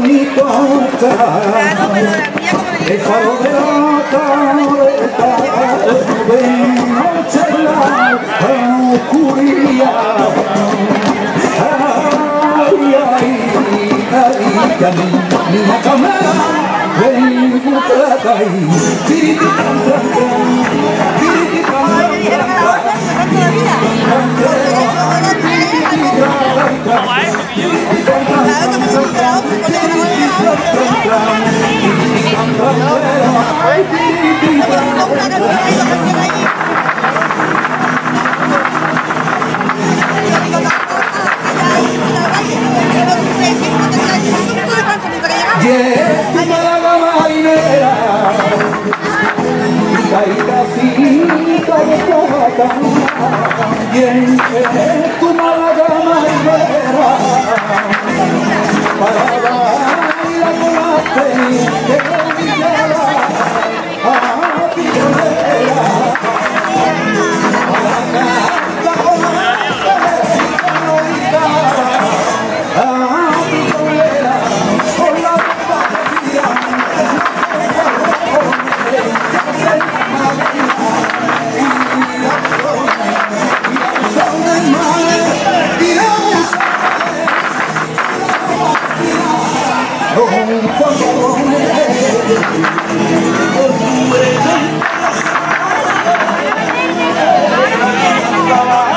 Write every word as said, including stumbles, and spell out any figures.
bonito está el faro de la caleta, de noche en la oscuridad. Ay, ay, ay, ay, niña cámara, ven, trata ahí, tiriti, tan, tan, tan, tiriti, tan, tan, ¿quién es tu Málaga marinera? Para bailar con la fe que brillaba a Piconera, para cantar con la fe que brillaba a Piconera, con la batalla oh,